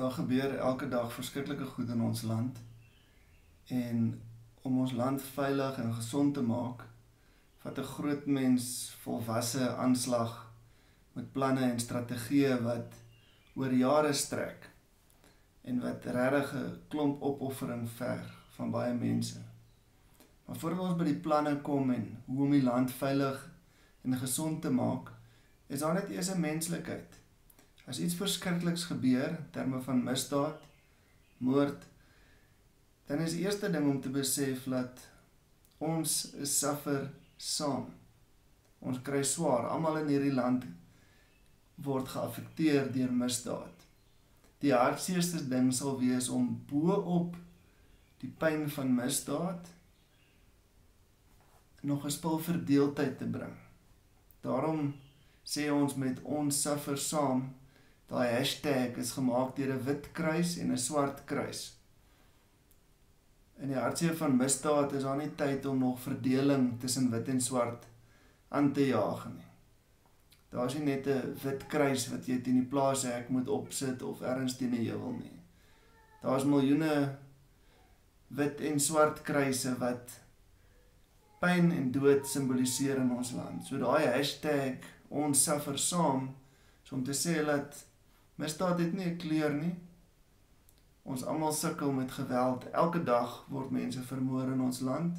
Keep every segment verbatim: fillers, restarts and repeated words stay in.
Daar gebeur elke dag verskriklike goed in ons land en om ons land veilig en gesond te maak, vat 'n groot mens volwasse aanslag met planne en strategieë wat oor jare strek en wat regtig 'n klomp opoffering verg van baie mense. Maar voordat ons by die planne kom en hoe om die land veilig en gezond te maak, is daar net eers 'n menslikheid. As iets verskrikliks gebeur, in terme van misdaad, moord, dan is die eerste ding om te besef dat ons is suffer saam. Ons kry swaar, almal in hierdie land word geaffekteer deur misdaad. Die hartseerste ding sal wees om bo-op die pyn van misdaad nog 'n spul verdeeldheid te bring. Daarom sê ons met ons suffer saam, daai hashtag is gemaak deur 'n wit kruis en 'n swart kruis. In die hartseer van misdaad is daar nie tyd om nog verdeling tussen wit en swart aan te jaag nie. Daar is nie net 'n wit kruis wat jy teen die plaashek moet opsit of ergens teen 'n heuwel nie. Daar is miljoene wit en swart kruise wat pyn en dood simboliseer in ons land. So daai hashtag ons suffer saam, so om te sê dat misdaad het nie 'n kleur nie. Ons almal sukkel met geweld. Elke dag word mense vermoor in ons land.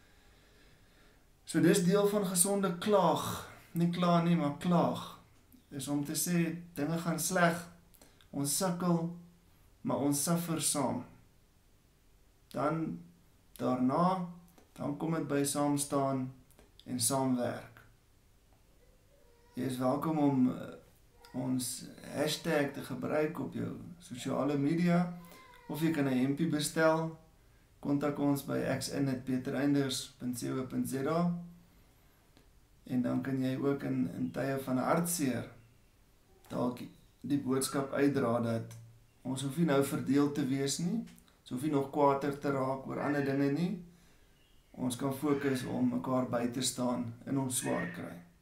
So dis deel van gesonde klaag. Nie kla nie, maar klaag. Is om te sê, dinge gaan sleg. Ons sukkel, maar ons suffer saam. Dan, daarna, dan kom dit by saam staan en saamwerk. Jy is welkom om uh, ons hashtag te gebruik op jou sosiale media, of jy kan 'n hempie bestel, kontak ons by x in at petereinders punt co punt za en dan kan jy ook in, in tye van hartseer dalk die boodskap uitdra dat ons hoef nie nou verdeel te wees nie, ons hoef nie nog kwaader te raak oor ander dinge nie, ons kan fokus om mekaar by te staan in ons swaar kry.